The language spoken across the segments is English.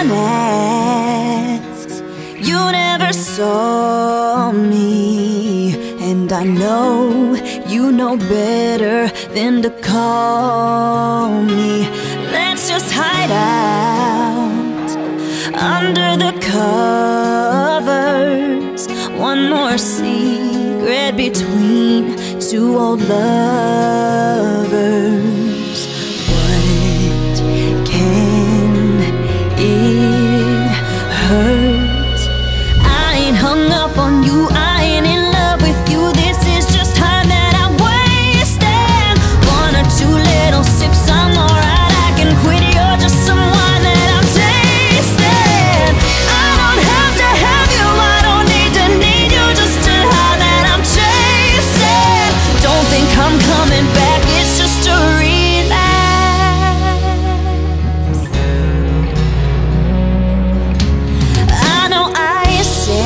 one asks, you never saw me, and I know you know better than to call me. Let's just hide out under the covers. One more secret between two old lovers. What can it hurt? I ain't hung up on you, I ain't in love with you. This is just time that I'm wasting. One or two little sips, I'm alright, I can quit. You're just someone that I'm tasting. I don't have to have you, I don't need to need you. Just a high that I'm chasing. Don't think I'm coming back, it's just a relapse. I know I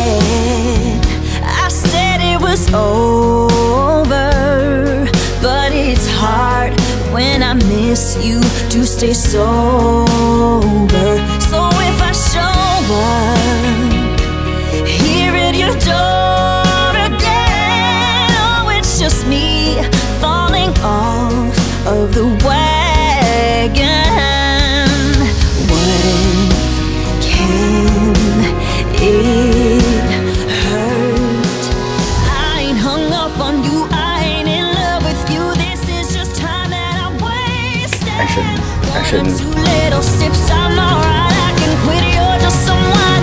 said it was over, but it's hard when I miss you to stay sober. So if I show up here at your door again, oh, it's just me falling off of the wagon. What can it hurt? I ain't hung up on you, I ain't in love with you. This is just time that I'm wasting. I shouldn't. One or two little sips, I'm alright, I can quit. You're just someone